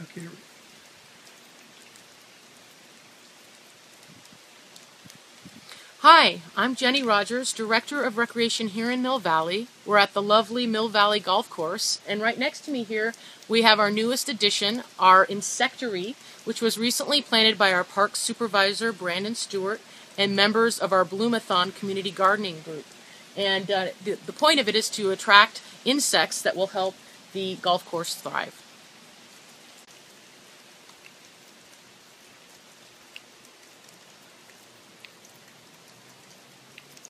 Okay. Hi, I'm Jenny Rogers, Director of Recreation here in Mill Valley. We're at the lovely Mill Valley Golf Course, and right next to me here we have our newest addition, our insectary, which was recently planted by our park supervisor, Brandon Stewart, and members of our Bloomathon community gardening group. And the point of it is to attract insects that will help the golf course thrive.